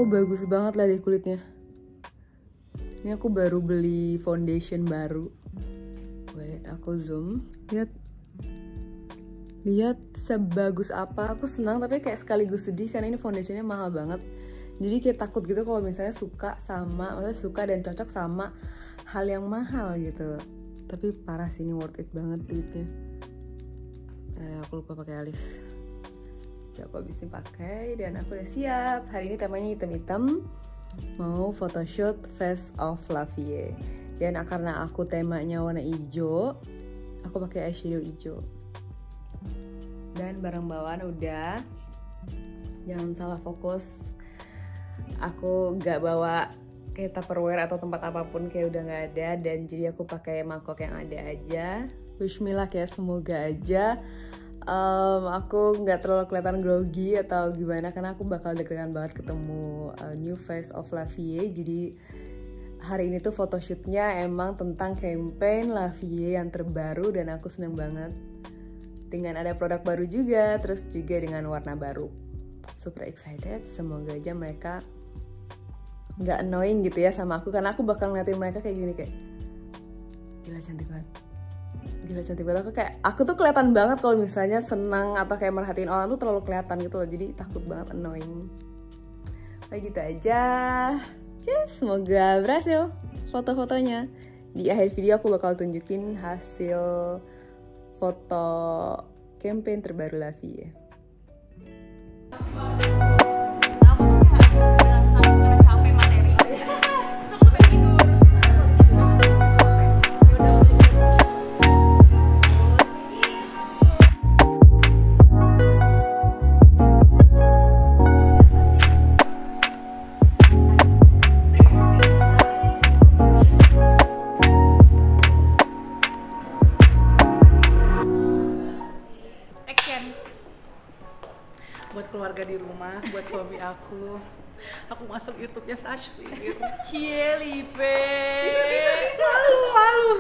bagus banget lah deh kulitnya. Ini aku baru beli foundation baru. Wait, aku zoom. Lihat sebagus apa. Aku senang tapi kayak sekaligus sedih karena ini foundationnya mahal banget. Jadi kayak takut gitu kalau misalnya maksudnya suka dan cocok sama hal yang mahal gitu. Tapi parah sih, ini worth it banget duitnya. Aku lupa pakai alis. Ya aku habis ini pakai dan aku udah siap. Hari ini temanya hitam-hitam. Mau photoshoot Face of La Vie. Dan karena aku temanya warna hijau, aku pakai eyeshadow hijau. Dan barang bawaan udah. Jangan salah fokus. Aku nggak bawa kayak Tupperware atau tempat apapun, kayak udah nggak ada. Dan jadi aku pakai mangkok yang ada aja. Wish me luck ya, semoga aja aku nggak terlalu kelihatan grogi atau gimana, karena aku bakal deg-degan banget ketemu new face of La Vie. Jadi hari ini tuh photoshootnya emang tentang campaign La Vie yang terbaru dan aku seneng banget dengan ada produk baru juga, terus juga dengan warna baru. Super excited, semoga aja mereka nggak annoying gitu ya sama aku, karena aku bakal ngeliatin mereka kayak gini, kayak gila cantik banget. Aku tuh kelihatan banget kalau misalnya senang atau kayak merhatiin orang tuh terlalu kelihatan gitu loh, jadi takut banget annoying. Kayak gitu aja. Semoga berhasil foto-fotonya. Di akhir video aku bakal tunjukin hasil foto campaign terbaru La Vie. Buat keluarga di rumah, buat suami aku masuk YouTube-nya Sashli gitu. Cielipe. Malu.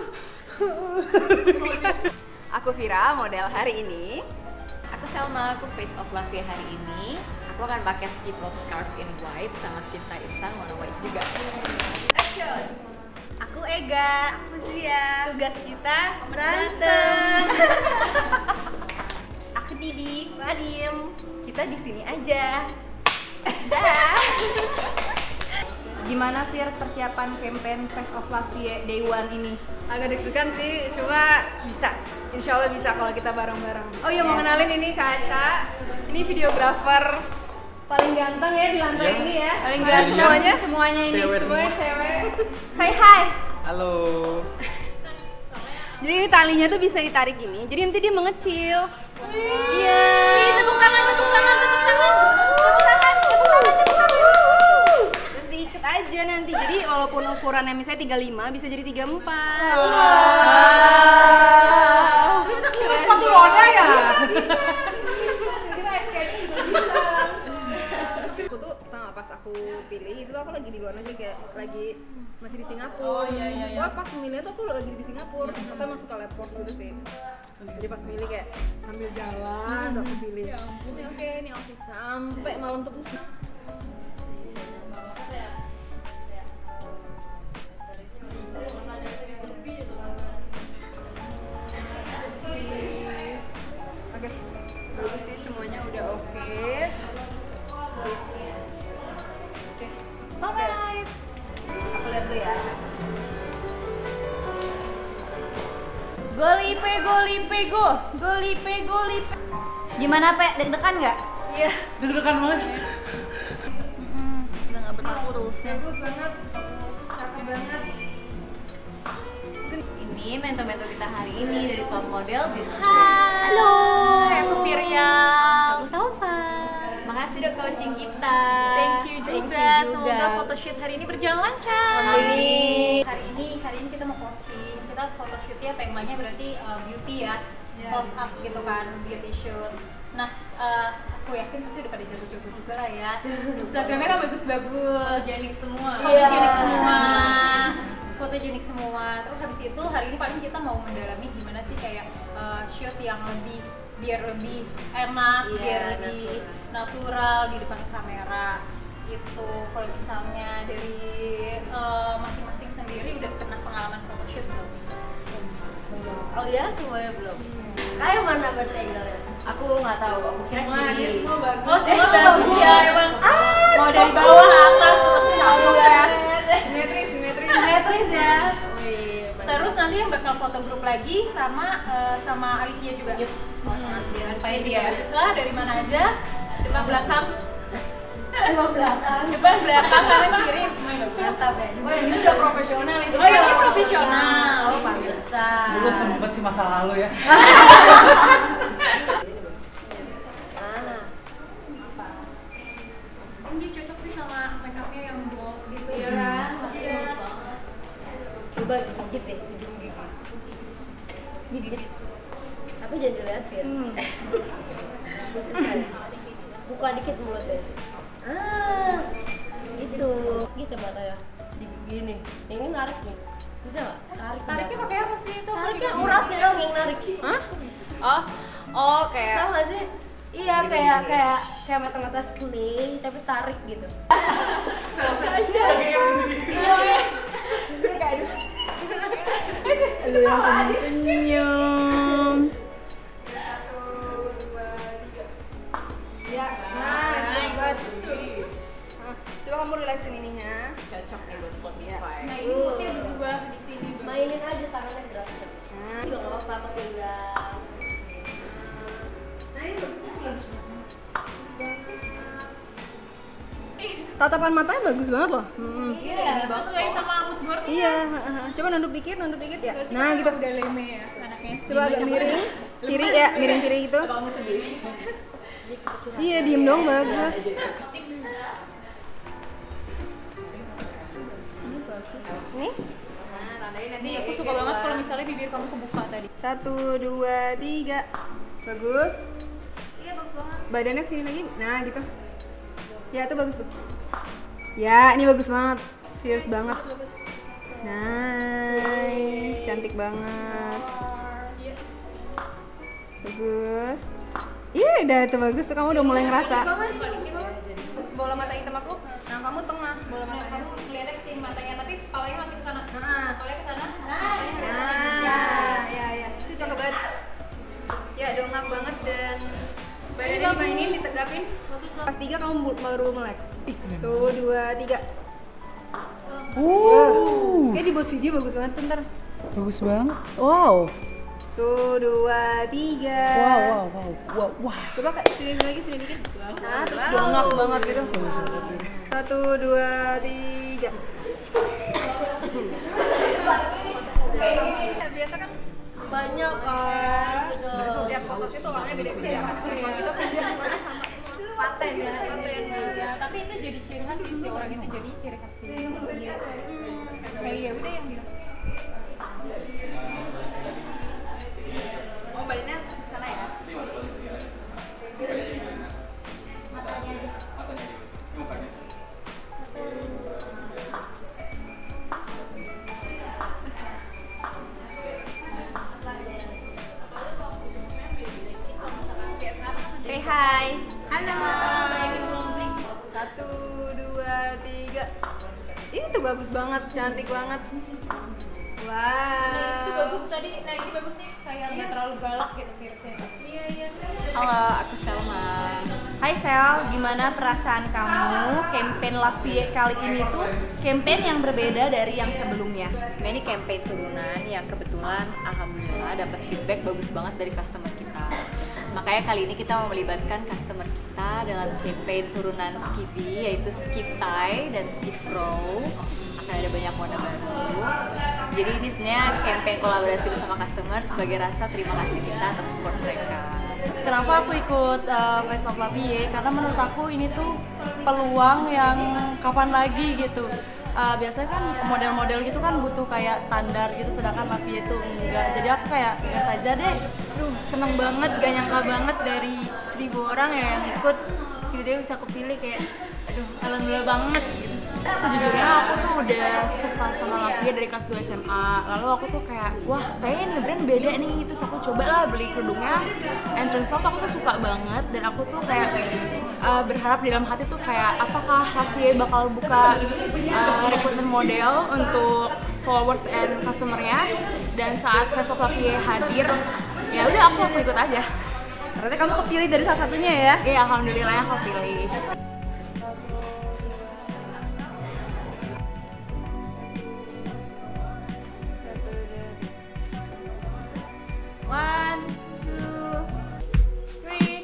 Aku Vira, model hari ini. Aku Selma, aku face of La Vie hari ini. Aku akan pakai skip rose scarf in white sama skin tie instan warna white juga. Action. Aku Ega, aku Zia. Tugas kita berantem. Aku Didi, aku Adim. Kita di sini aja. Dah. Gimana Fir persiapan campaign Face of La Vie Day One ini? Agak deg-degan sih, cuma bisa. Insya Allah bisa kalau kita bareng-bareng. Oh iya, mau kenalin ini Kak Aca. Ini videografer paling ganteng ya di lantai ini ya. Paling ganteng semuanya ini. Semuanya cewek. Say hi. Halo. Jadi ini talinya tuh bisa ditarik gini, jadi nanti dia mengecil. Iya. Tepuk tangan. Terus diikat aja nanti. Jadi walaupun ukurannya misalnya 35 bisa jadi 34. Ini bisa keluar sepatu roda ya? Aku tuh pertama pas aku pilih itu aku lagi di luar negeri, kayak lagi masih di Singapura. Wah, pas memilih tuh aku lagi di Singapura. Saya emang suka liat post gitu sih. Jadi pas milih kayak sambil jalan udah aku pilih. Ini oke, ini oke sampai malam tuh pusing. Oke, bagus sih, semuanya udah oke. Alright. Aku lihat dulu ya. Golipe. Gimana Pe? Deg-degan nggak? Iya, Deg-degan banget. Udah nggak betah urusnya. bagus banget, cakep banget. Ini mentor-mentor kita hari ini dari Top Model District. Halo, aku Firya. Aku Salva. Makasih udah coaching kita. Thank you juga. Semoga photoshoot hari ini berjalan lancar. Amin. Hari ini kita mau coaching. Kita photoshootnya temanya berarti beauty ya, close up gitu kan, beauty shoot. Nah, aku yakin pasti udah pada jago-jago juga lah ya. Instagramnya kan bagus-bagus, fotogenik semua. Fotogenik semua. Terus habis itu hari ini paling kita mau mendalami gimana sih kayak shoot yang biar lebih enak, biar lebih natural di depan kamera. gitu. Kalau misalnya dari masing-masing sendiri udah pernah pengalaman photoshoot belum? Oh ya, semuanya belum. Kayak mana berarti angle-nya? Aku nggak tahu, aku kira sendiri. Semua bagus. Oh semua bagus ya emang. Mau dari bawah atas tahu ya. Simetris ya. Terus nanti yang bakal foto grup lagi sama Alivia juga. Paling dia lah dari mana aja, depan belakang. Depan belakang kanan kiri. Mantap ya. Oh yang ini udah profesional itu. Oh ini profesional. Oh pantesan. Dulu sempet sih masa lalu ya. Ini cocok sih sama make upnya yang bold gitu ya kan. Iya. Coba gigit deh, gigit. Tapi jangan diliatin. Buka dikit mulutnya. Gitu mata ya. Gini. Yang ini narik nih. Bisa nggak? Tariknya pakai apa sih itu? Tariknya uratnya dong yang narik. Hah? Oh kayak. Tahu nggak sih? Iya kayak mata-mata slay tapi tarik gitu. Lu yang senyum. Ya, nice. Coba kamu relaxin ininya. Cocok nih buat Spotify. Nah ini moodnya berubah di sini. Mainin aja tangannya gerak. Juga nggak apa-apa pakai juga. Tatapan matanya bagus banget loh. Iya, sesuai sama mood board. Iya, coba nunduk dikit ya. Nah gitu. Udah leme ya anaknya. Coba agak miring, kiri ya, miring kiri gitu. Kamu sendiri. Iya, diem dong bagus. Nih, Aku suka banget kalau misalnya bibir kamu kebuka tadi. 1, 2, 3, bagus. Iya bagus banget. Badannya kesini lagi, nah gitu. Ya itu bagus tuh. Ya ini bagus banget, fierce banget. Bagus. Nice, cantik banget. Bagus. Iya udah itu bagus tuh, kamu udah mulai ngerasa. Bola mata hitam aku, nah kamu tengah. Bola mata hitam. Kamu kelihatan kesini matanya, tapi kepalanya masih kesana. Nah. Kepalanya kesana. Nah, ya, itu cakep banget. Ya, dongak banget dan badannya dimainin, ditegapin. Pas 3 kamu baru melek. Tuh, 2, 3. Kayak dibuat video bagus banget tuh ntar. Bagus banget. Wow. Tuh, 2, 3. Wow. Coba kak, sini lagi, sini dikit. Nah, terus dongak banget gitu. 1, 2, 3. Biasa kan banyak kan. Setiap photoshoot tuh orangnya beda-beda. Semua kita tuh dia semuanya sama paten ya, paten. Ya, tapi itu jadi ciri khas sih, si orang itu jadi ciri khas sih. Iya. Kayak ya udah yang bilang. Oh, badannya ke sana ya. Matanya aja. Hey hai. Halo. 1, 2, 3. Ini tuh bagus banget, cantik banget. Wow. Itu bagus tadi. Nah, ini bagus nih, kayak nggak terlalu galak gitu piercing. Iya. Halo, aku Selma. Hai Sel, gimana perasaan kamu? Campaign Lavie kali ini tuh campaign yang berbeda dari yang sebelumnya. Sebenarnya ini campaign turunan yang kebetulan alhamdulillah dapat feedback bagus banget dari customer kita. Makanya kali ini kita mau melibatkan customer kita dalam campaign turunan Skiffy, yaitu Skiff Tie dan Skiff Row. Akan ada banyak warna baru. Jadi ini sebenarnya campaign kolaborasi bersama customer sebagai rasa terima kasih kita atas support mereka. Kenapa aku ikut Face of Lavie? Karena menurut aku ini tuh peluang yang kapan lagi gitu. Biasanya kan model-model gitu kan butuh kayak standar gitu, sedangkan Lavie itu enggak. Jadi aku kayak gas aja deh. Aduh, seneng banget, gak nyangka banget dari 1000 orang ya yang ikut, tiba-tiba bisa kepilih kayak, aduh, alhamdulillah banget gitu. Sejujurnya aku tuh udah suka sama Lavie dari kelas 2 SMA. Lalu aku tuh kayak, wah kayaknya ini brand beda nih. Terus aku coba lah beli kerudungnya. And turns out aku tuh suka banget. Dan aku tuh kayak berharap di dalam hati tuh kayak, apakah Lavie bakal buka rekrutmen model untuk followers and customer-nya. Dan saat Face of Lavie hadir, ya udah aku langsung ikut aja. Ternyata kamu kepilih dari salah satunya ya? Iya, alhamdulillah aku pilih. One, two, three.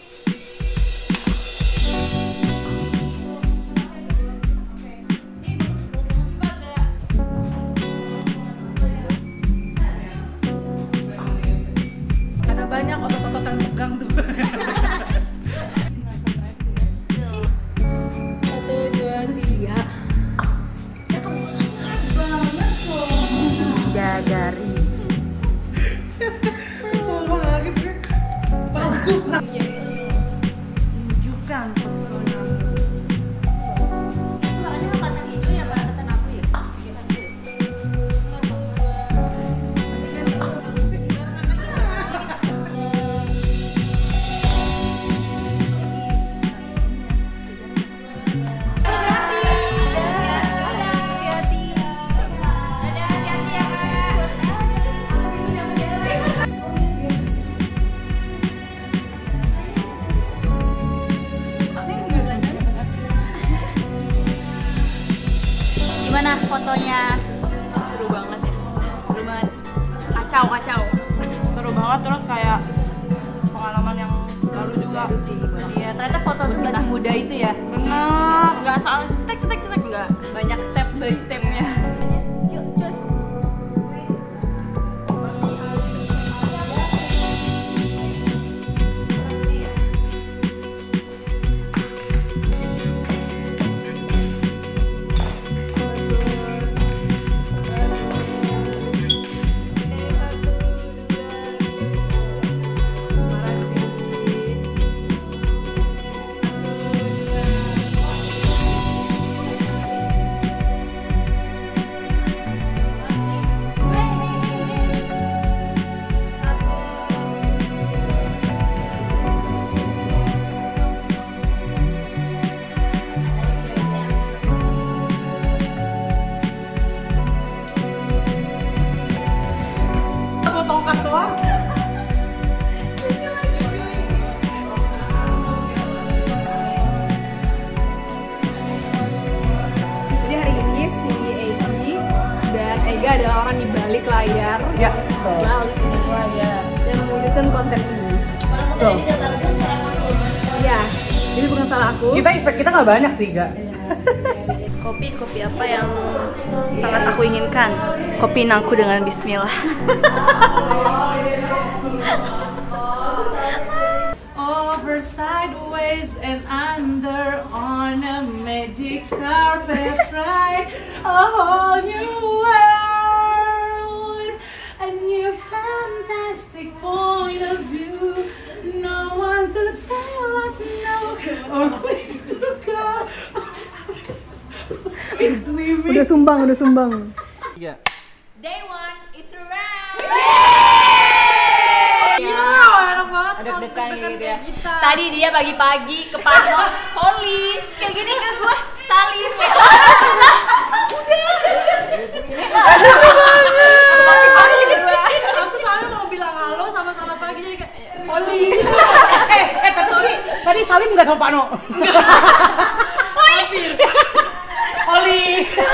Karena banyak otot-otot yang pegang tuh. 1, 2, 3. Jagari. Tunjukkan pesona. Warnanya angkatan hijau ya, angkatan aku ya. Gimana fotonya? Seru banget ya. Seru banget. Kacau. Seru banget, terus kayak pengalaman yang baru juga. Iya, ternyata foto tuh nggak semudah itu ya. Bener, nggak salah cetek nggak. Banyak step by stepnya. Yuk, cus. Tongkat doang. Jadi hari ini si Egy dan Ega adalah orang di balik layar. Ya, Balik layar. Dan mewujudkan konten ini. Kalau tidak bagus, sekarang aku. Iya. Jadi bukan salah aku. kita expect kita nggak banyak sih, Gak? Kopi apa yang sangat aku inginkan? Kopi nangku dengan bismillah. Over, sideways, and under on a magic carpet ride, a whole new world, a new fantastic point of view. No one to tell us no or where to go. Udah sumbang. Tiga. Day one, it's a wrap. Enak banget. Ada deg-degan gitu ya. Kita. Tadi dia pagi-pagi ke Pano, Holly, terus kayak gini ke gue, salim ya. Aku soalnya mau bilang halo sama selamat pagi jadi kayak Oli. Tapi tadi Salim nggak sama Pak No? Oli.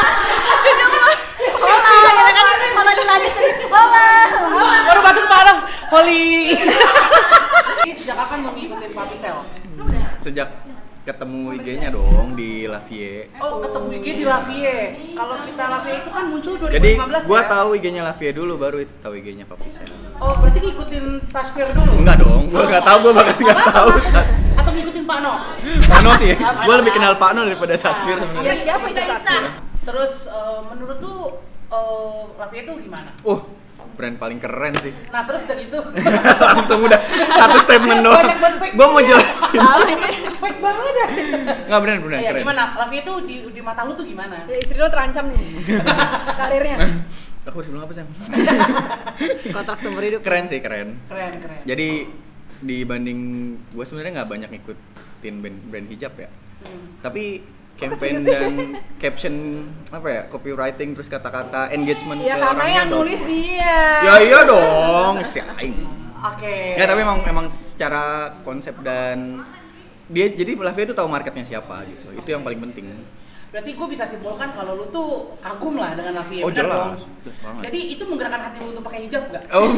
Malah dilanjut tadi. Hola. Baru masuk ke Pak No. Oli. Sejak kapan mau ngikutin Papi Sel? Sejak ketemu IG-nya dong di Lavie. Oh, ketemu IG di Lavie. Kalau kita Lavie itu kan muncul 2015 Jadi gua ya? tahu IG-nya Lavie dulu, baru tahu IG-nya Papi Sel. Oh, berarti ngikutin Sasfir dulu? Enggak dong, gua nggak tahu, gua bahkan nggak tahu. Atau ngikutin Pak No? Pano sih, gua lebih kenal Pano daripada Sasfir sebenarnya. Siapa itu Sasfir? Terus menurut tuh Lavie itu gimana? Brand paling keren sih. Nah, terus dari itu Langsung udah satu statement doang. Banyak banget fake Gua mau jelasin. fake banget ya. Nggak bener Iya, keren. gimana? Lavie tuh di mata lu tuh gimana? Ya istri lo terancam nih karirnya. Aku harus bilang apa sih? Kontrak seumur hidup. Keren sih, keren. Keren. Jadi dibanding gue sebenarnya nggak banyak ngikutin brand hijab ya. Tapi campaign dan caption apa ya, copywriting terus kata-kata engagement Ya ke karena orangnya yang bagus. nulis dia. Ya iya dong, si aing. Oke. Ya tapi emang secara konsep dan dia jadi Lavie itu tahu marketnya siapa gitu. Itu yang paling penting. Berarti gue bisa simpulkan kalau lu tuh kagum lah dengan Lavie. Oh bener jelas, dong? jelas banget. Jadi itu menggerakkan hati lu untuk pakai hijab gak? Oh.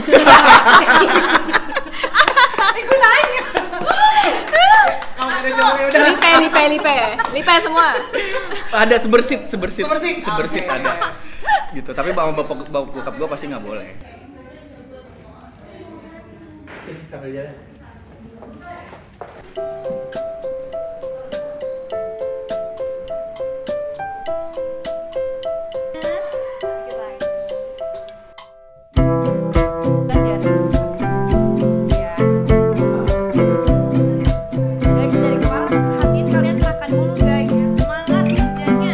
Gue nanya. Kalau kita jawabnya udah. Lipe semua. Ada sebersit Sebersit. Oke. ada. Gitu. Tapi bapak bokap gue pasti nggak boleh. Sambil jalan. Guys, dari kemarin aku perhatiin kalian makan mulu guys. Semangat kerjanya.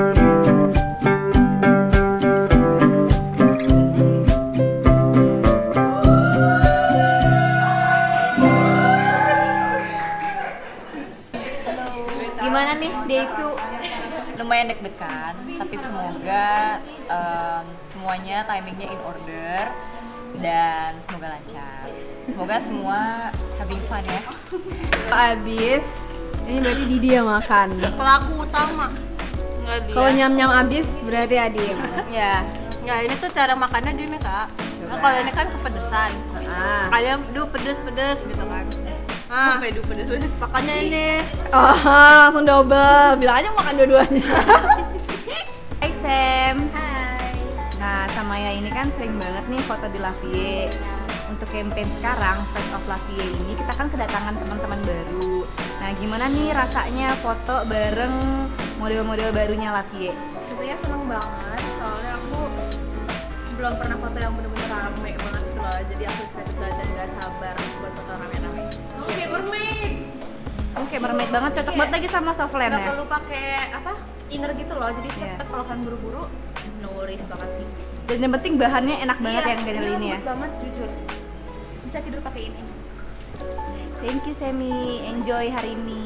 Gimana nih dayku? Lumayan deg-degan, tapi semoga semuanya timingnya in order dan semoga lancar. Semoga semua having fun ya. Abis, ini berarti Didi yang makan. Pelaku utama. Enggak dia. Kalau nyam-nyam abis berarti Adi yang makan. Ya. Enggak, ini tuh cara makannya gini, Kak. Nah, kalau ini kan kepedesan. Kalian pedes gitu kan. Pedes. Makanya ini. Oh, langsung double. Bilang aja makan dua-duanya. Hai Sam. Hai. Nah, sama ya ini kan sering banget nih foto di Lavie. Untuk campaign sekarang Face of Lavie ini kita kan kedatangan teman-teman baru. Nah, gimana nih rasanya foto bareng model-model barunya Lavie? Tentunya seneng banget, soalnya aku belum pernah foto yang bener-bener rame banget gitu loh. Jadi aku excited banget dan gak sabar buat foto rame-rame. Oke, mermaid. Oke, mermaid banget, cocok banget lagi sama softland Gak ya. perlu pakai apa inner gitu loh, jadi cepet kalau kan buru-buru. No worries banget sih. Dan yang penting bahannya enak banget yang kayak ini ya. Lembut banget jujur. Bisa tidur pakai ini. Thank you Semi, enjoy hari ini.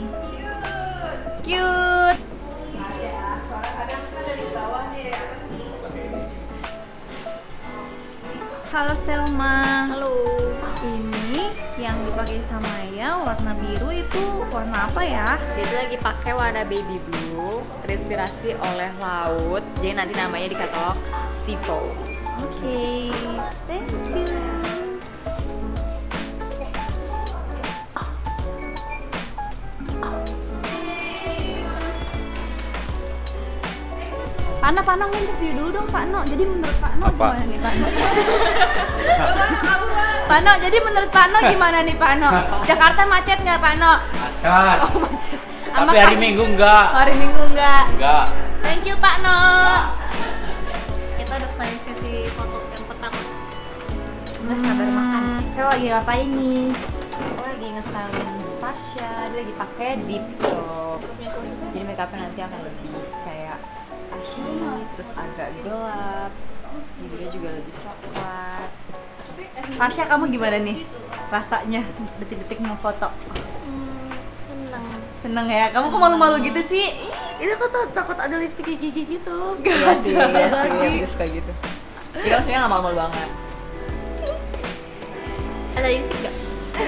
Cute. Halo Selma. Halo. Ini yang dipakai sama Maya warna biru itu warna apa ya? Jadi lagi pakai warna baby blue, terinspirasi oleh laut. Jadi nanti namanya di katalog Seafoam. Oke, thank you. Pak No interview dulu dong Pak No. Jadi menurut Pak No gimana nih Pak No? Pak No, jadi menurut Pak No gimana nih Pak No? Jakarta macet nggak Pak No? Macet. Oh macet. Tapi hari Minggu enggak. Hari Minggu enggak. Enggak. Thank you Pak No. Kita udah selesai sesi foto yang pertama. Udah sabar makan. Saya lagi ngapain nih? Aku lagi nge-stylein Fasya, dia lagi pakai deep top. Jadi makeupnya nanti akan lebih kayak ashy, terus agak gelap. Bibirnya juga lebih coklat. Fasya, kamu gimana nih rasanya detik-detik mau foto? Seneng ya? Kamu kok malu-malu gitu sih? Itu tuh takut ada lipstick di gigi gitu. Iya sih, aku suka gitu. Jadi aku sebenarnya nggak malu-malu banget. Ada lipstick gak?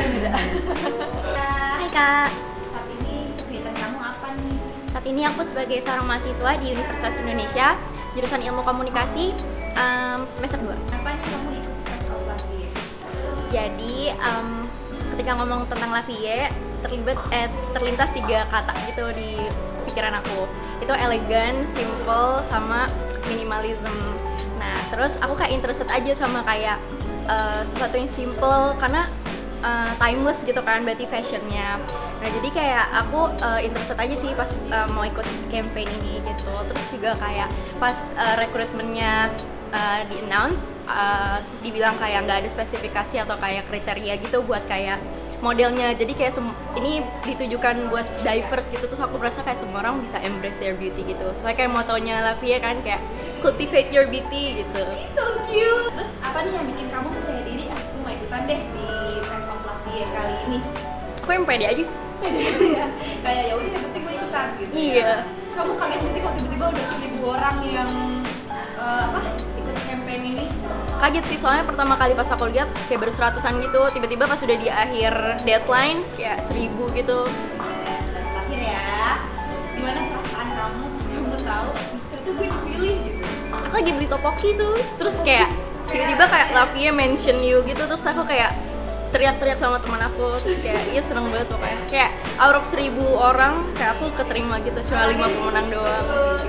Hai Kak. Saat ini kegiatan kamu apa nih? Saat ini aku sebagai seorang mahasiswa di Universitas Indonesia, jurusan Ilmu Komunikasi, semester 2. Apa nih kamu ikut Face of Lavie? Jadi ketika ngomong tentang Lavie, terlintas 3 kata gitu di pikiran aku. Itu elegan, simple, sama minimalism. Nah, terus aku kayak interested aja sama kayak sesuatu yang simple karena timeless gitu kan, berarti fashionnya. Nah, jadi kayak aku interested aja sih pas mau ikut campaign ini gitu. Terus juga kayak pas rekrutmennya di-announce, dibilang kayak nggak ada spesifikasi atau kayak kriteria gitu buat kayak modelnya, jadi kayak ini ditujukan buat divers gitu, terus aku merasa kayak semua orang bisa embrace their beauty gitu. Soalnya kayak motonya Lavie kan kayak cultivate your beauty gitu. So cute. Terus apa nih yang bikin kamu percaya diri? Aku mau ikutan deh di Face of Lavie kali ini. Aku yang pede aja sih. Pede aja ya. Kayak ya udah yang penting gue ikutan gitu. Iya. Terus kamu kaget gak sih kalau tiba-tiba udah 1.000 orang yang ikut campaign ini? Kaget sih, soalnya pertama kali pas aku lihat kayak baru 100-an gitu, tiba-tiba pas udah di akhir deadline kayak 1000 gitu. Terakhir ya, gimana perasaan kamu pas kamu tahu ternyata gue dipilih gitu? Aku lagi beli topoki tuh, terus kayak tiba-tiba kayak Lavie mention you gitu, terus aku kayak teriak-teriak sama teman aku, terus kayak iya seneng banget pokoknya. Kayak out of 1000 orang kayak aku keterima gitu, cuma 5 pemenang doang.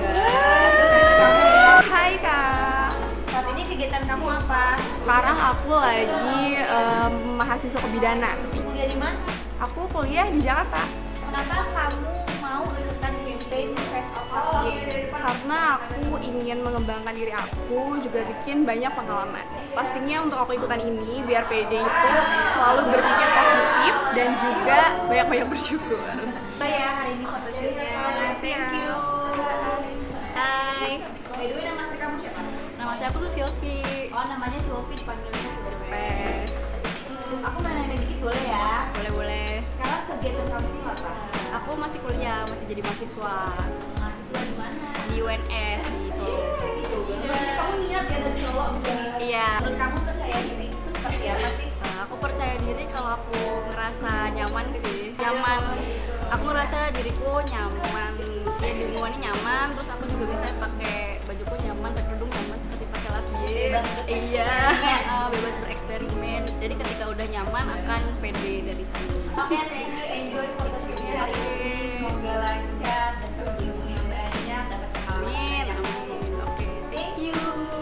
Hai Kak, Saat ini kegiatan kamu apa? sekarang aku lagi mahasiswa kebidana. Kuliah di mana? Aku kuliah di Jakarta. Kenapa kamu mau ikutan campaign Face of Lavie? Karena aku ingin mengembangkan diri aku, juga bikin banyak pengalaman. Pastinya untuk aku ikutan ini, biar PD itu selalu berpikir positif dan juga banyak-banyak bersyukur. Ya, hari ini photoshootnya. Thank you. Hai, By the way, nama asli kamu siapa? nama saya aku tuh Silvi. Oh, namanya Silvi, dipanggilnya Silvi. Aku mau nanya dikit boleh ya? Boleh-boleh. Sekarang kegiatan kamu itu apa? Aku masih kuliah, masih jadi mahasiswa Mahasiswa di mana? di UNS di Solo. Jadi kamu niat ya dari Solo abis ini? Iya. Menurut kamu percaya diri itu seperti apa sih? Aku percaya diri kalau aku ngerasa nyaman sih. Nyaman. Aku ngerasa diriku nyaman. Ya di lingkungannya nyaman. Terus aku juga bisa pakai bajuku nyaman, pakai kerudung nyaman seperti pakai Lavie. Bebas bereksperimen. Iya. Bebas bereksperimen. Jadi ketika udah nyaman akan pede dari sana. Oke, thank you. Enjoy photoshootnya hari ini. Semoga lancar, dapat ilmu yang banyak, dapat pengalaman Amin. yang Amin. Oke. Thank you.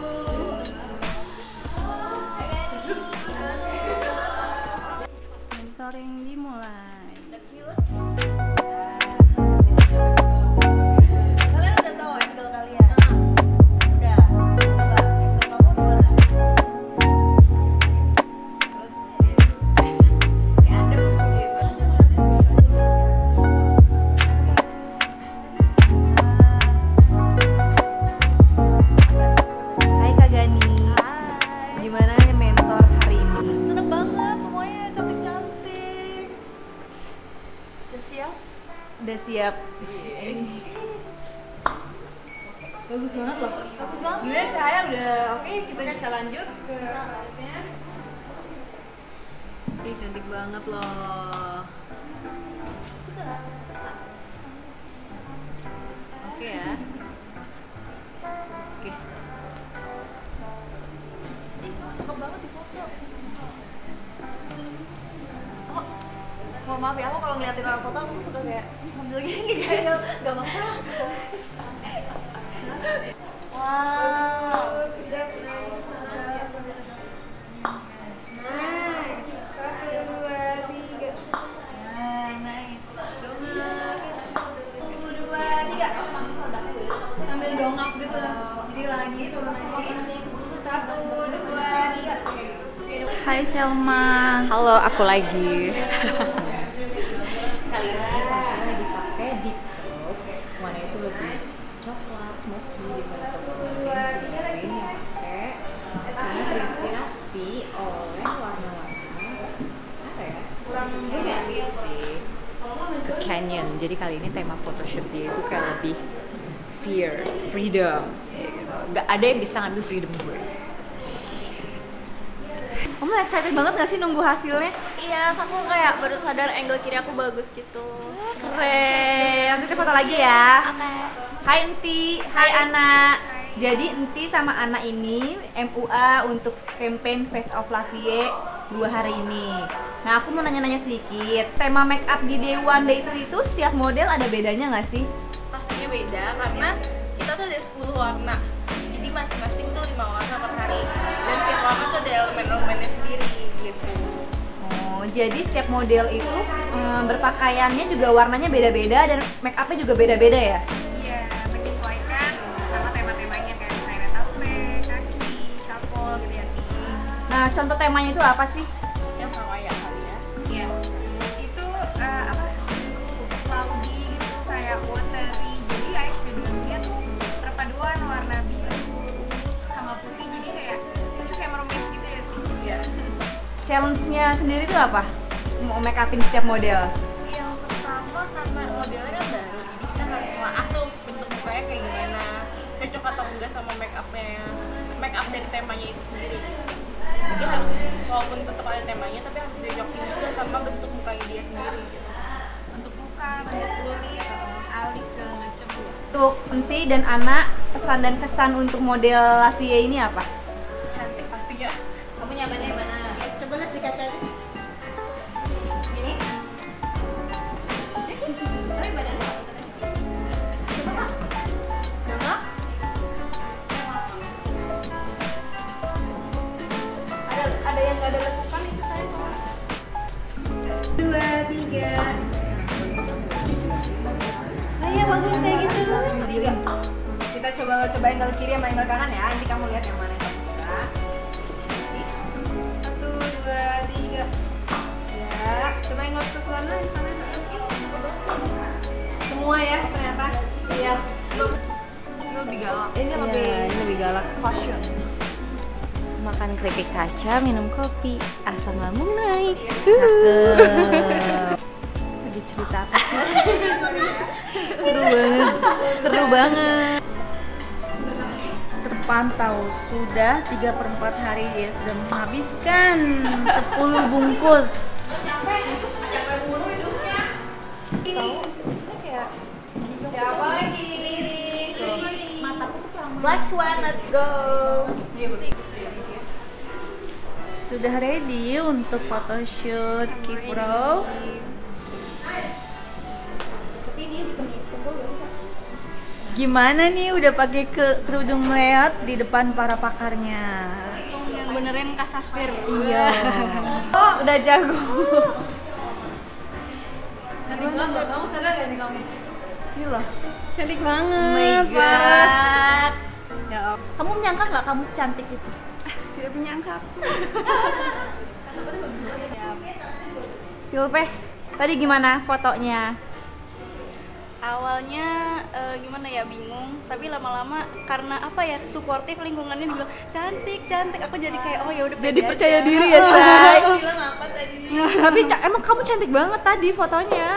Mentoring dimulai. Kalian udah tahu angle kalian? Udah. Coba angle kamu gimana? Terus kayak adem gitu. Hai Kak Gani. Gimana nih mentor hari ini? Seneng banget, semuanya cantik-cantik. Sudah siap? Udah siap? Bagus banget loh. Bagus banget. Gimana cahaya udah oke, kita bisa lanjut ke selanjutnya. Ih, cantik banget loh. Oke ya. Oke. Ih, cakep banget di foto. Oh, mohon maaf ya, aku kalau ngeliatin orang foto aku tuh suka kayak ngambil gini kayak gak apa-apa. Wow. Nice. 1, 2, 3. Nice. Dongak. 1, 2, 3. Sambil dongak gitu. Jadi lagi turun lagi. 1, 2, 3. Hai Selma. Halo, aku lagi. Kali ini fashion lagi pakai deep coat. Warna itu lebih coklat, smoky dibanding kemarin si Green yang pakai karena terinspirasi oleh warna-warna apa ya? Kurang gitu sih. Ke Canyon. Jadi kali ini tema photoshoot dia itu kayak lebih fierce, freedom. Kayak gitu. Gak ada yang bisa ngambil freedom gue. Kamu excited banget gak sih nunggu hasilnya? Iya, aku kayak baru sadar angle kiri aku bagus gitu. Keren, nanti kita foto lagi ya. Oke. Hai Enti, hai Ana. Jadi Enti sama Ana ini MUA untuk campaign Face of Lavie 2 hari ini. Nah aku mau nanya-nanya sedikit. Tema make up di Day One Day itu setiap model ada bedanya nggak sih? Pastinya beda karena kita tuh ada 10 warna. Jadi masing-masing tuh 5 warna per hari. Dan setiap warna tuh ada elemen-elemennya sendiri gitu. Oh, jadi setiap model itu berpakaiannya juga warnanya beda-beda dan make upnya juga beda-beda ya? Iya, menyesuaikan sama tema-temanya kayak misalnya tape, kaki, capol gitu ya. Nah contoh temanya itu apa sih? Yang sama ya kali ya. Iya. challenge-nya sendiri tuh apa? Mau make upin setiap model? Yang pertama karena modelnya kan baru, jadi kita harus nelaah tuh bentuk mukanya kayak gimana, cocok atau enggak sama make up dari temanya itu sendiri. Jadi harus, walaupun tetap ada temanya, tapi harus dicocokin juga sama bentuk mukanya dia sendiri gitu. Untuk muka, bentuk kulit, alis segala macam. Untuk Enti dan Ana, pesan dan kesan untuk model Lavie ini apa? Cantik pasti ya. Kamu nyamannya yang mana? Coba lihat di kaca aja. Ini? Tapi badannya coba Kak. Coba. Ada yang nggak ada lekukan itu saya mau. 2, 3. Ayo bagus kayak gitu. Kita coba angle kiri sama angle kanan ya. Nanti kamu lihat yang mana yang kamu suka. 1, 2, 3. Ya, coba angle ke sana, di sana. Semua ya ternyata. Iya. Ini lebih galak. Ini lebih galak fashion. Makan keripik kaca, minum kopi, asam lambung naik. Lagi cerita apa sih? Seru banget. Terpantau sudah 3/4 hari dia sudah menghabiskan 10 bungkus. Siapa lagi? Black Swan, let's go. Sudah ready untuk photoshoot Skifro. Gimana nih udah pakai kerudung meleot di depan para pakarnya? Langsung yang benerin Kasasfir. Iya. Oh, udah jago. Cantik banget, kamu sadar gak nih kamu? Ini loh. Cantik Oh my banget, god. Ya Kamu menyangka nggak kamu secantik itu? Tidak menyangka. Silpe, tadi gimana fotonya? Awalnya gimana ya, bingung, tapi lama-lama karena apa ya, suportif lingkungannya dibilang cantik, aku jadi kayak oh ya udah Jadi pede percaya aja. diri ya, Say. Bilang apa tadi? Tapi emang kamu cantik banget tadi fotonya.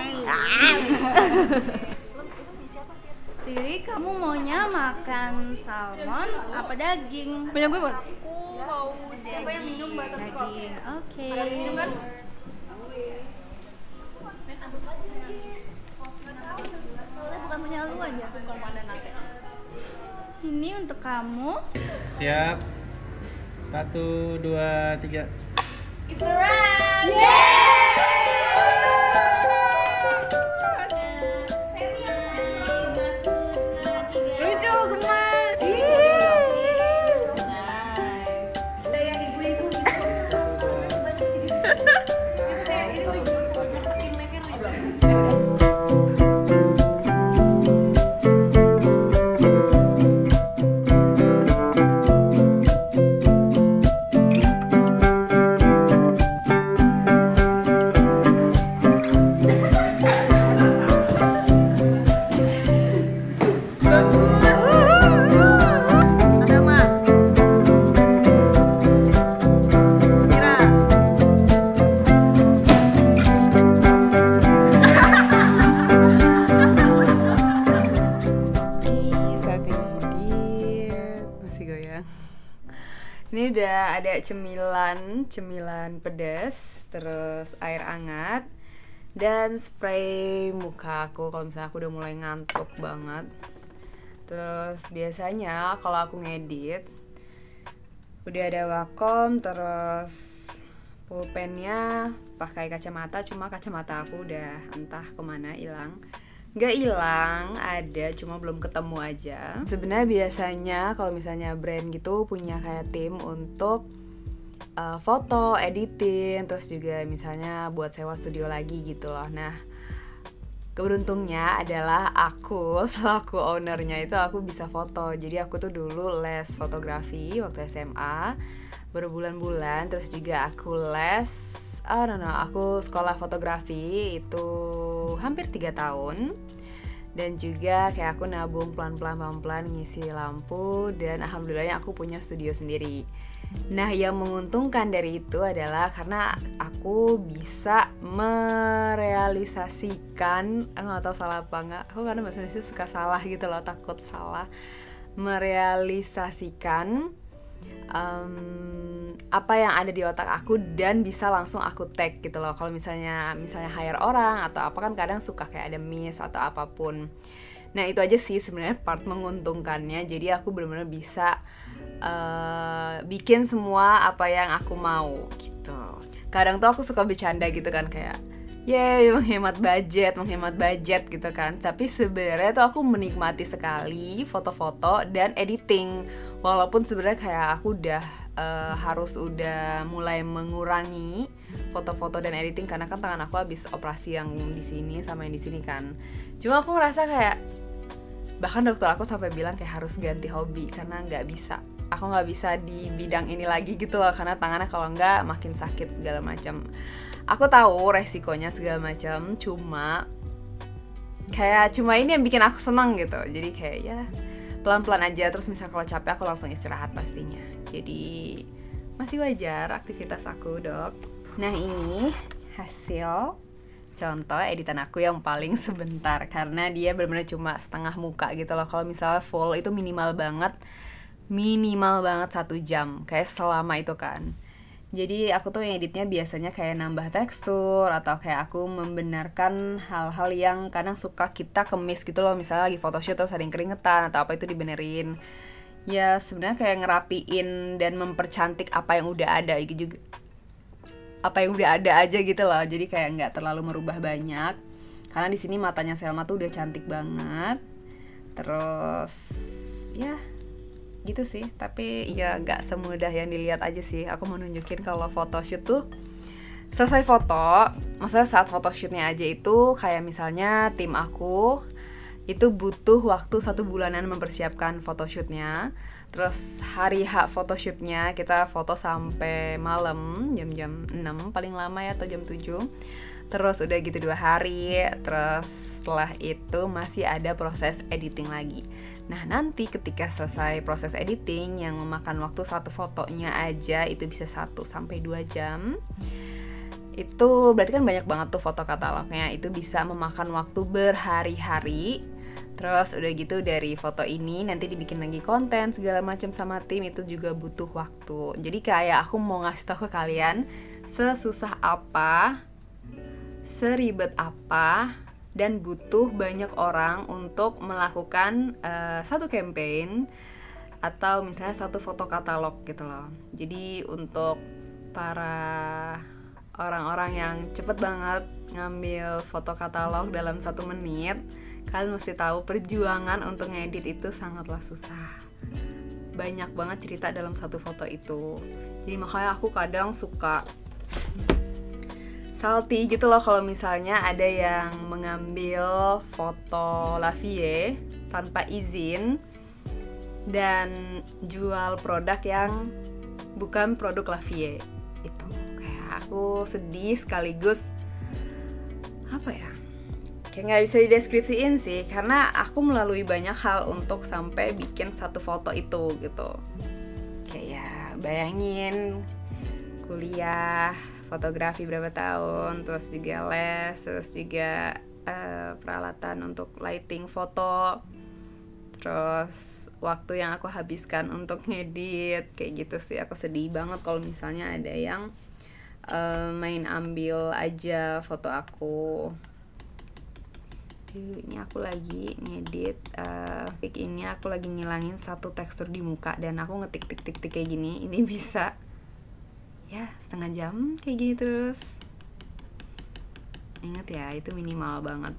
Riri, kamu maunya makan salmon apa daging? punya gue buat. Aku mau Siapa yang minum butterscotch? Daging, oke. Ada yang minum kan? soalnya bukan punya lu aja. Ini untuk kamu. Siap. 1, 2, 3. It's a wrap. Lucu, gemas. Kayak ibu-ibu gitu. Itu kayak ini ngertekin leker nih. Ada mah. Kira. Saatnya ngedit, masih goyang. Ini udah ada cemilan pedas, terus air hangat, dan spray muka aku kalau misalnya aku udah mulai ngantuk banget. Terus biasanya kalau aku ngedit udah ada Wacom, terus pulpennya pakai kacamata, cuma kacamata aku udah entah kemana hilang. Nggak hilang, ada, cuma belum ketemu aja. Sebenarnya biasanya kalau misalnya brand gitu punya kayak tim untuk foto, editing, terus juga misalnya buat sewa studio lagi gitu loh. Nah, keberuntungnya adalah aku selaku ownernya itu aku bisa foto. Jadi aku tuh dulu les fotografi waktu SMA berbulan-bulan, terus juga aku les aku sekolah fotografi itu hampir 3 tahun. Dan juga kayak aku nabung pelan-pelan ngisi lampu, dan alhamdulillahnya aku punya studio sendiri. Nah, yang menguntungkan dari itu adalah karena aku bisa merealisasikan, nggak tahu salah apa nggak, aku karena bahasa Indonesia suka salah gitu loh, takut salah, merealisasikan apa yang ada di otak aku dan bisa langsung aku tag gitu loh. Kalau misalnya hire orang atau apa kan kadang suka kayak ada miss atau apapun. Nah, itu aja sih sebenarnya part menguntungkannya. Jadi aku benar-benar bisa bikin semua apa yang aku mau gitu. Kadang tuh aku suka bercanda gitu kan, kayak menghemat budget gitu kan. Tapi sebenarnya tuh aku menikmati sekali foto-foto dan editing. Walaupun sebenarnya kayak aku harus mulai mengurangi foto-foto dan editing karena kan tangan aku habis operasi yang di sini sama yang di sini kan. Cuma aku ngerasa kayak, bahkan dokter aku sampai bilang kayak harus ganti hobi karena aku nggak bisa di bidang ini lagi gitu loh, karena tangannya kalau nggak makin sakit segala macam. Aku tahu resikonya segala macam, cuma ini yang bikin aku senang gitu. Jadi kayak ya pelan-pelan aja, terus misalnya kalau capek aku langsung istirahat pastinya. Jadi masih wajar aktivitas aku, Dok. Nah, ini hasil contoh editan aku yang paling sebentar karena dia benar-benar cuma setengah muka gitu loh. Kalau misalnya full itu minimal banget 1 jam kayak selama itu kan. Jadi aku tuh ngeditnya biasanya kayak nambah tekstur atau kayak aku membenarkan hal-hal yang kadang suka kita kemis gitu loh. Misalnya lagi photoshoot terus ada yang keringetan atau apa, itu dibenerin. Ya sebenarnya kayak ngerapiin dan mempercantik apa yang udah ada gitu juga. Apa yang udah ada aja gitu loh. Jadi kayak nggak terlalu merubah banyak. Karena di sini matanya Selma tuh udah cantik banget. Terus ya gitu sih, tapi ya gak semudah yang dilihat aja sih. Aku mau nunjukin kalau photoshoot tuh selesai foto, maksudnya saat photoshootnya aja itu kayak misalnya tim aku itu butuh waktu 1 bulanan mempersiapkan photoshootnya. Terus hari H photoshootnya kita foto sampai malam jam-jam 6 paling lama ya, atau jam 7. Terus udah gitu 2 hari, terus setelah itu masih ada proses editing lagi. Nah, nanti ketika selesai proses editing yang memakan waktu 1 fotonya aja itu bisa 1-2 jam. Itu berarti kan banyak banget tuh foto katalognya. Itu bisa memakan waktu berhari-hari. Terus udah gitu dari foto ini nanti dibikin lagi konten segala macam sama tim, itu juga butuh waktu. Jadi kayak aku mau ngasih tahu ke kalian sesusah apa, seribet apa, dan butuh banyak orang untuk melakukan satu campaign atau misalnya 1 foto katalog gitu loh. Jadi untuk para orang-orang yang cepet banget ngambil foto katalog dalam 1 menit, kalian mesti tahu perjuangan untuk ngedit itu sangatlah susah. Banyak banget cerita dalam 1 foto itu. Jadi makanya aku kadang suka salty gitu loh kalau misalnya ada yang mengambil foto Lavie tanpa izin dan jual produk yang bukan produk Lavie. Itu kayak aku sedih sekaligus apa ya, kayak nggak bisa dideskripsiin sih, karena aku melalui banyak hal untuk sampai bikin 1 foto itu gitu. Kayak bayangin kuliah fotografi berapa tahun, terus juga les, terus juga peralatan untuk lighting foto, terus waktu yang aku habiskan untuk ngedit, kayak gitu sih. Aku sedih banget kalau misalnya ada yang main ambil aja foto aku. Ini aku lagi ngedit, ini aku lagi ngilangin 1 tekstur di muka dan aku ngetik kayak gini. Ini bisa ya setengah jam kayak gini terus. Ingat ya, itu minimal banget.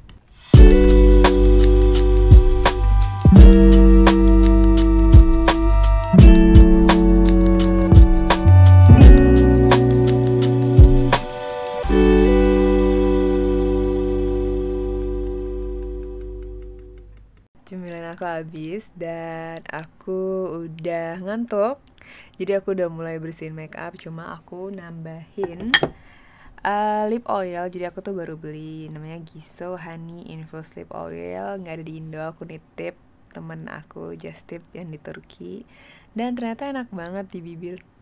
Cemilan aku habis dan aku udah ngantuk. Jadi aku udah mulai bersihin make up, cuma aku nambahin lip oil. Jadi aku tuh baru beli, namanya Giso Honey Infused Lip Oil. Nggak ada di Indo, aku nitip temen aku Just Tip yang di Turki. Dan ternyata enak banget di bibir.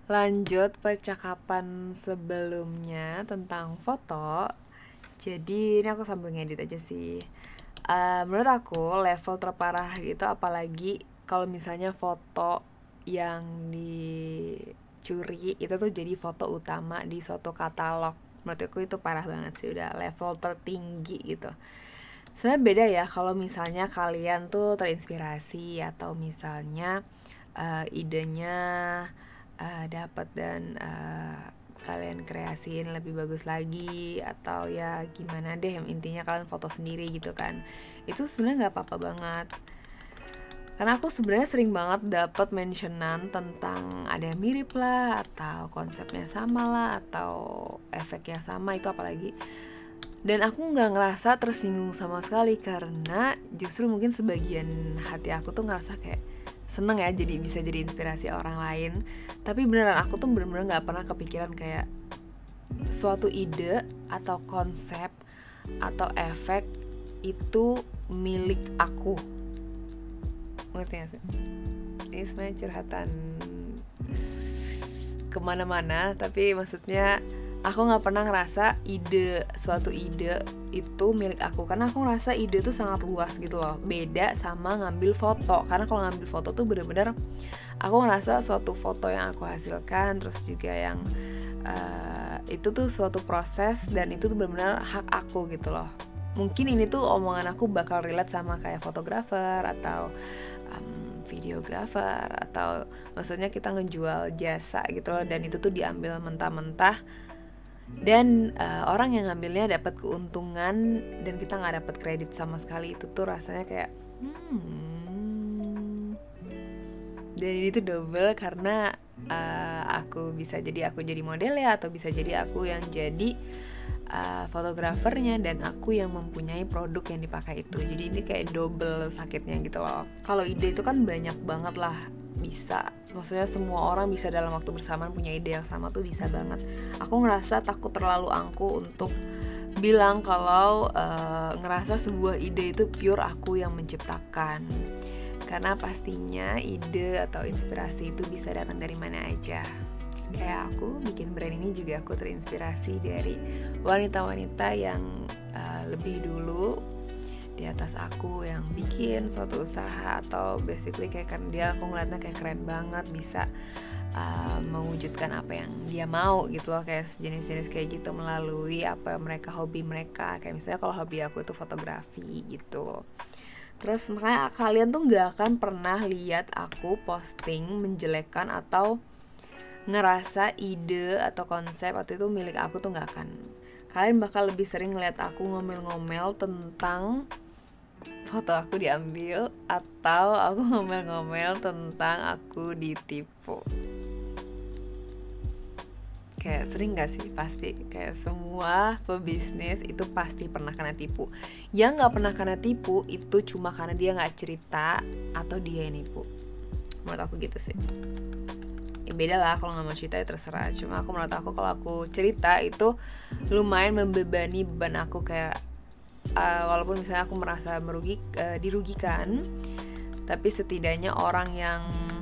Lanjut percakapan sebelumnya tentang foto. Jadi ini aku sambil ngedit aja sih. Menurut aku level terparah gitu, apalagi kalau misalnya foto yang dicuri itu tuh jadi foto utama di suatu katalog. Menurut aku itu parah banget sih, udah level tertinggi gitu. Sebenarnya beda ya kalau misalnya kalian tuh terinspirasi atau misalnya idenya dapat dan kalian kreasiin lebih bagus lagi, atau ya gimana deh, intinya kalian foto sendiri gitu kan. Itu sebenarnya nggak apa-apa banget. Karena aku sebenarnya sering banget dapat mentionan tentang ada yang mirip lah, atau konsepnya sama lah, atau efeknya sama, itu apalagi. Dan aku nggak ngerasa tersinggung sama sekali, karena justru mungkin sebagian hati aku tuh ngerasa kayak seneng ya, jadi bisa jadi inspirasi orang lain. Tapi beneran aku tuh bener-bener nggak pernah kepikiran kayak suatu ide atau konsep atau efek itu milik aku. Ngerti gak sih? Ini sebenarnya curhatan kemana-mana, tapi maksudnya aku nggak pernah ngerasa suatu ide itu milik aku, karena aku ngerasa ide tuh sangat luas gitu loh. Beda sama ngambil foto, karena kalau ngambil foto tuh bener-bener aku ngerasa suatu foto yang aku hasilkan, terus juga yang itu tuh suatu proses, dan itu tuh bener-bener hak aku gitu loh. Mungkin ini tuh omongan aku bakal relate sama kayak fotografer atau videografer, atau maksudnya kita ngejual jasa gitu loh, dan itu tuh diambil mentah-mentah, dan orang yang ngambilnya dapat keuntungan dan kita nggak dapat kredit sama sekali. Itu tuh rasanya kayak dan ini tuh double, karena aku jadi model ya, atau bisa jadi aku yang jadi fotografernya, dan aku yang mempunyai produk yang dipakai itu. Jadi ini kayak double sakitnya gitu loh. Kalau ide itu kan banyak banget lah, bisa, maksudnya semua orang bisa dalam waktu bersamaan punya ide yang sama tuh bisa banget. Aku ngerasa takut terlalu angku untuk bilang kalau ngerasa sebuah ide itu pure aku yang menciptakan, karena pastinya ide atau inspirasi itu bisa datang dari mana aja. Kayak aku bikin brand ini juga aku terinspirasi dari wanita-wanita yang lebih dulu di atas aku yang bikin suatu usaha, atau basically kayak kan dia, aku ngeliatnya kayak keren banget bisa mewujudkan apa yang dia mau gitu loh, kayak jenis-jenis kayak gitu melalui apa mereka, hobi mereka. Kayak misalnya kalau hobi aku itu fotografi gitu. Terus makanya kalian tuh gak akan pernah lihat aku posting menjelekkan atau ngerasa ide atau konsep atau itu milik aku tuh gak akan. Kalian bakal lebih sering ngeliat aku ngomel-ngomel tentang foto aku diambil, atau aku ngomel-ngomel tentang aku ditipu. Kayak sering gak sih? Pasti. Kayak semua pebisnis itu pasti pernah kena tipu. Yang gak pernah kena tipu itu cuma karena dia gak cerita atau dia yang nipu. Menurut aku gitu sih. Ya beda lah, kalau gak mau cerita ya terserah. Cuma aku menurut aku kalau aku cerita itu lumayan membebani beban aku, kayak walaupun misalnya aku merasa dirugikan, tapi setidaknya orang yang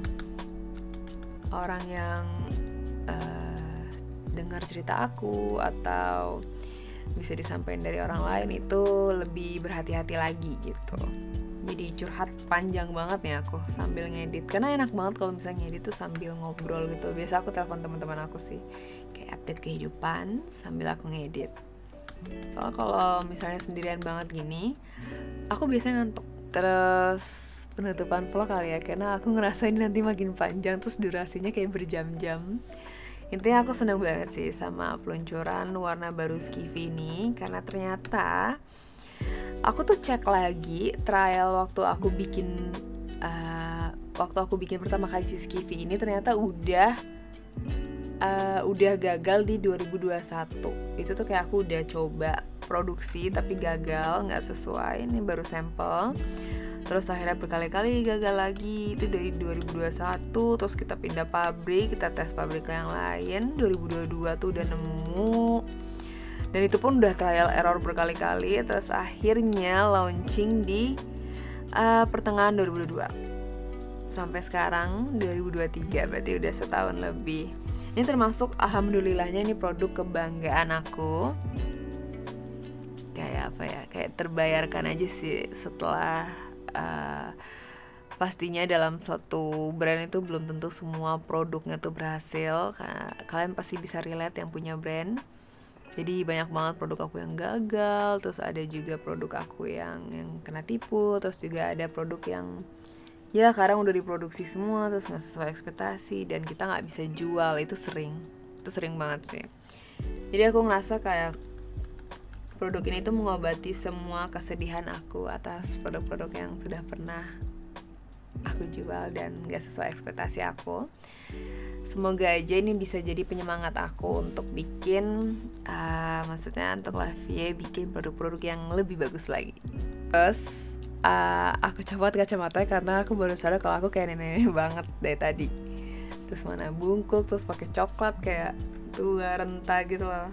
dengar cerita aku atau bisa disampaikan dari orang lain itu lebih berhati-hati lagi gitu. Jadi curhat panjang banget nih aku sambil ngedit, karena enak banget kalau misalnya ngedit tuh sambil ngobrol gitu. Biasa aku telepon teman-teman aku sih, kayak update kehidupan sambil aku ngedit. Soalnya kalau misalnya sendirian banget gini, aku biasanya ngantuk. Terus penutupan vlog kali ya, karena aku ngerasa ini nanti makin panjang, terus durasinya kayak berjam-jam. Intinya aku seneng banget sih sama peluncuran warna baru Skiffy ini, karena ternyata aku tuh cek lagi trial waktu aku bikin pertama kali si Skiffy ini, ternyata udah gagal di 2021. Itu tuh kayak aku udah coba produksi tapi gagal, nggak sesuai. Ini baru sampel. Terus akhirnya berkali-kali gagal lagi. Itu dari 2021. Terus kita pindah pabrik, kita tes pabrik yang lain. 2022 tuh udah nemu. Dan itu pun udah trial error berkali-kali. Terus akhirnya launching di pertengahan 2022. Sampai sekarang 2023, berarti udah setahun lebih. Ini termasuk alhamdulillahnya ini produk kebanggaan aku. Kayak apa ya, kayak terbayarkan aja sih setelah pastinya dalam suatu brand itu belum tentu semua produknya tuh berhasil. Kalian pasti bisa relate yang punya brand. Jadi banyak banget produk aku yang gagal, terus ada juga produk aku yang kena tipu, terus juga ada produk yang ya sekarang udah diproduksi semua terus nggak sesuai ekspektasi dan kita nggak bisa jual. Itu sering banget sih. Jadi aku ngerasa kayak produk ini tuh mengobati semua kesedihan aku atas produk-produk yang sudah pernah aku jual dan nggak sesuai ekspektasi aku. Semoga aja ini bisa jadi penyemangat aku untuk bikin maksudnya untuk Lavie bikin produk-produk yang lebih bagus lagi. Terus aku copot kacamatanya karena aku baru sadar kalau aku kayak nenek banget dari tadi. Terus mana bungkuk, terus pakai coklat kayak tua renta gitu loh.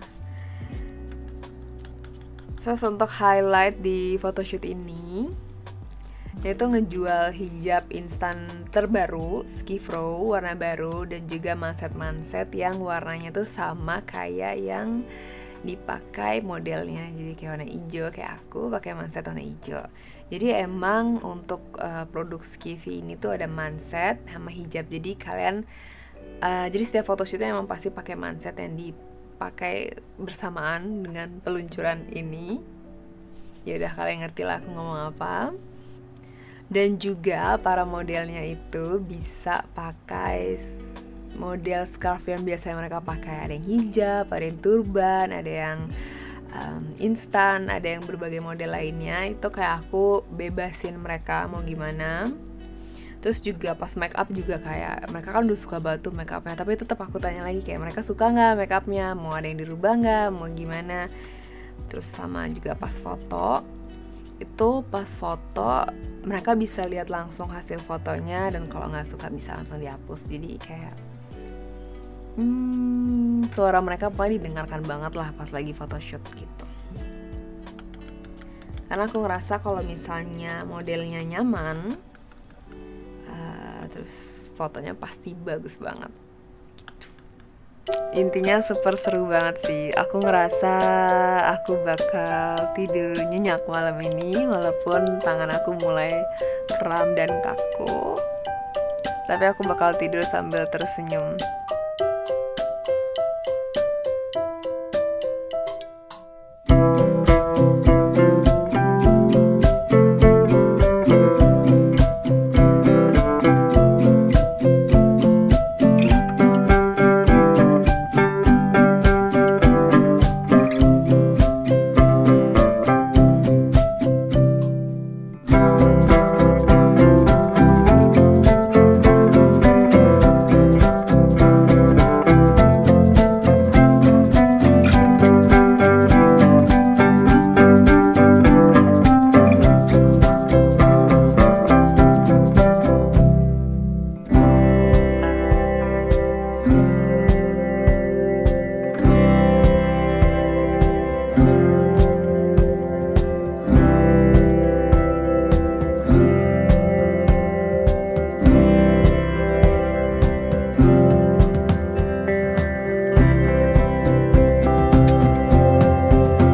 Terus untuk highlight di photoshoot ini, yaitu ngejual hijab instan terbaru, Skifrow warna baru, dan juga manset-manset yang warnanya tuh sama kayak yang dipakai modelnya. Jadi kayak warna hijau, kayak aku pakai manset warna hijau. Jadi emang untuk produk Skiffy ini tuh ada manset sama hijab. Jadi kalian jadi setiap photoshootnya emang pasti pakai manset yang dipakai bersamaan dengan peluncuran ini. Ya udah kalian ngerti lah aku ngomong apa. Dan juga para modelnya itu bisa pakai model scarf yang biasanya mereka pakai. Ada yang hijab, ada yang turban, ada yang instan, ada yang berbagai model lainnya. Itu kayak aku bebasin mereka mau gimana. Terus juga pas make up juga kayak mereka kan udah suka banget tuh make upnya, tapi tetap aku tanya lagi kayak mereka suka nggak make upnya, mau ada yang dirubah nggak, mau gimana. Terus sama juga pas foto, itu pas foto mereka bisa lihat langsung hasil fotonya, dan kalau nggak suka bisa langsung dihapus. Jadi kayak suara mereka pokoknya didengarkan banget lah pas lagi photoshoot gitu. Karena aku ngerasa kalau misalnya modelnya nyaman, terus fotonya pasti bagus banget. Intinya super seru banget sih. Aku ngerasa aku bakal tidur nyenyak malam ini, walaupun tangan aku mulai kram dan kaku, tapi aku bakal tidur sambil tersenyum.